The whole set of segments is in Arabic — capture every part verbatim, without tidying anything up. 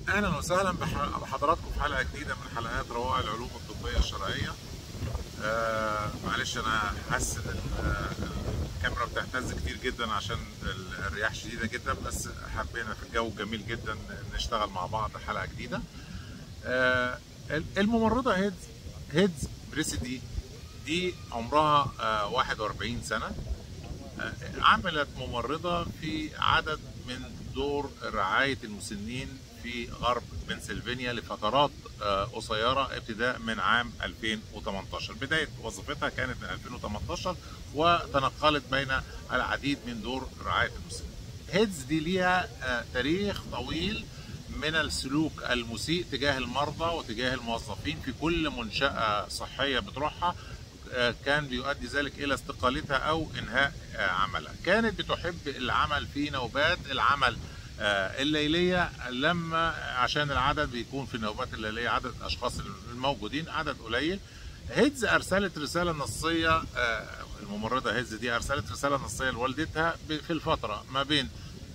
اهلا وسهلا بح- بحضراتكم في حلقه جديده من حلقات روائع العلوم الطبيه الشرعيه. آه معلش انا حاسس ان ال- آه، الكاميرا بتهتز كتير جدا عشان ال- الرياح شديده جدا، بس حبينا في الجو جميل جدا نشتغل مع بعض حلقه جديده. آه الممرضه هيدز هيدز بريسيدي دي عمرها آه واحد وأربعين سنه. عملت ممرضة في عدد من دور رعاية المسنين في غرب بنسلفانيا لفترات آه، قصيرة ابتداء من عام ألفين وتمنتاشر. بداية وظيفتها كانت من ألفين وتمنتاشر وتنقلت بين العديد من دور رعاية المسنين. هيدز دي ليها آه، تاريخ طويل من السلوك المسيء تجاه المرضى وتجاه الموظفين في كل منشأة صحية بتروحها. كان بيؤدي ذلك إلى استقالتها أو إنهاء عملها. كانت بتحب العمل في نوبات العمل الليلية، لما عشان العدد بيكون في النوبات الليلية عدد الأشخاص الموجودين عدد قليل. هيدز أرسلت رسالة نصية، الممرضة هيدز دي أرسلت رسالة نصية لوالدتها في الفترة ما بين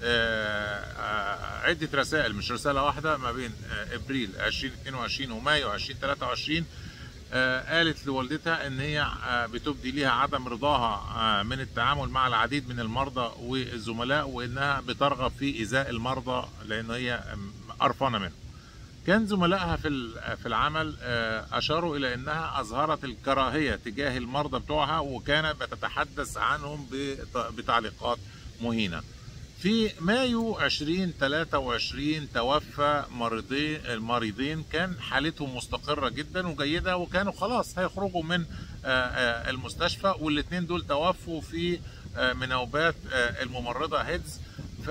عدة رسائل، مش رسالة واحدة، ما بين إبريل ألفين واثنين وعشرين ومايو ألفين وثلاثة وعشرين. آه قالت لوالدتها ان هي آه بتبدي ليها عدم رضاها آه من التعامل مع العديد من المرضى والزملاء، وانها بترغب في ايذاء المرضى لان هي قرفانه منهم. كان زملائها في في العمل اشاروا الى انها اظهرت الكراهيه تجاه المرضى بتوعها، وكانت بتتحدث عنهم بتعليقات مهينه. في مايو ألفين وثلاثة وعشرين توفى مريضين المريضين كان حالتهم مستقرة جدا وجيدة، وكانوا خلاص هيخرجوا من المستشفى، والاثنين دول توفوا في مناوبات الممرضة هيدز.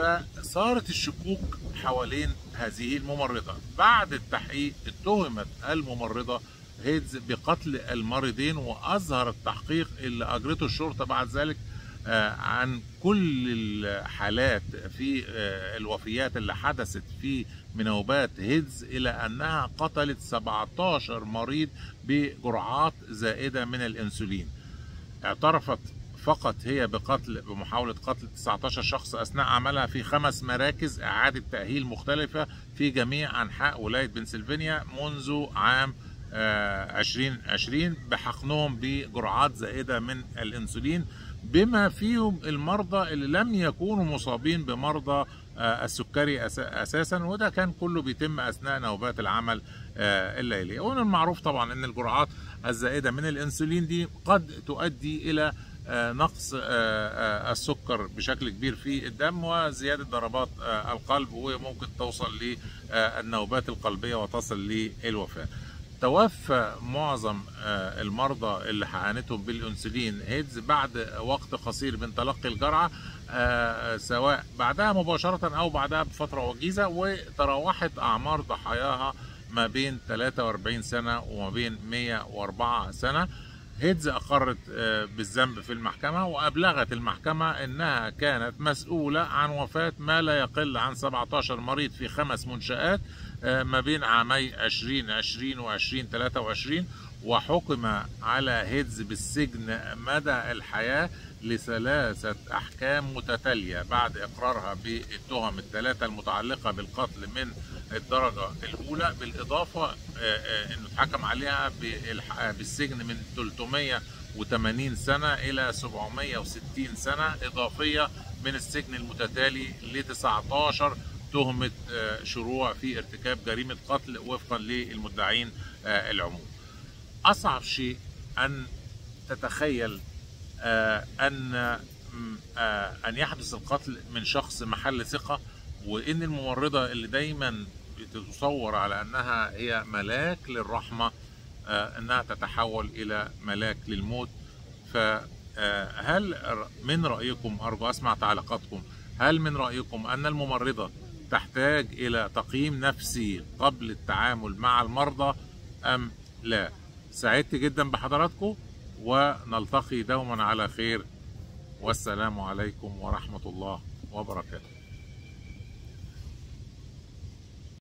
فصارت الشكوك حوالين هذه الممرضة. بعد التحقيق اتهمت الممرضة هيدز بقتل المريضين، وأظهر التحقيق اللي أجرته الشرطة بعد ذلك عن كل الحالات في الوفيات اللي حدثت في مناوبات هيدز إلى أنها قتلت سبعتاشر مريض بجرعات زائدة من الأنسولين. اعترفت فقط هي بقتل بمحاولة قتل تسعتاشر شخص أثناء عملها في خمس مراكز إعادة تأهيل مختلفة في جميع أنحاء ولاية بنسلفانيا منذ عام ألفين وعشرين بحقنهم بجرعات زائدة من الأنسولين، بما فيهم المرضى اللي لم يكونوا مصابين بمرضى السكري أساسا، وده كان كله بيتم أثناء نوبات العمل الليلي. ومن المعروف طبعا أن الجرعات الزائدة من الأنسولين دي قد تؤدي إلى نقص السكر بشكل كبير في الدم وزيادة ضربات القلب، وممكن توصل للنوبات القلبية وتصل للوفاة. توفى معظم المرضى اللي حقنتهم بالانسولين هيدز بعد وقت قصير من تلقي الجرعه، سواء بعدها مباشره او بعدها بفتره وجيزه، وتراوحت اعمار ضحاياها ما بين ثلاثة وأربعين سنه وما بين مئة وأربعة سنه. هيدز أقرت بالذنب في المحكمة، وأبلغت المحكمة أنها كانت مسؤولة عن وفاة ما لا يقل عن سبعتاشر مريض في خمس منشآت ما بين عامي ألفين وعشرين وألفين وثلاثة وعشرين، وحكم على هيدز بالسجن مدى الحياة لثلاثة أحكام متتالية بعد إقرارها بالتهم الثلاثة المتعلقة بالقتل من الدرجة الأولى، بالإضافة أنه اتحكم عليها بالسجن من ثلاثمئة وثمانين سنة إلى سبعمئة وستين سنة إضافية من السجن المتتالي ل تسعتاشر تهمة شروع في ارتكاب جريمة قتل وفقا للمدعين العموم. أصعب شيء أن تتخيل أن أن يحدث القتل من شخص محل ثقة، وإن الممرضة اللي دايما بتتصور على أنها هي ملاك للرحمة أنها تتحول إلى ملاك للموت. فهل من رأيكم، أرجو أسمع تعليقاتكم، هل من رأيكم أن الممرضة تحتاج إلى تقييم نفسي قبل التعامل مع المرضى أم لا؟ سعدت جدا بحضراتكم، ونلتقي دوما على خير، والسلام عليكم ورحمة الله وبركاته.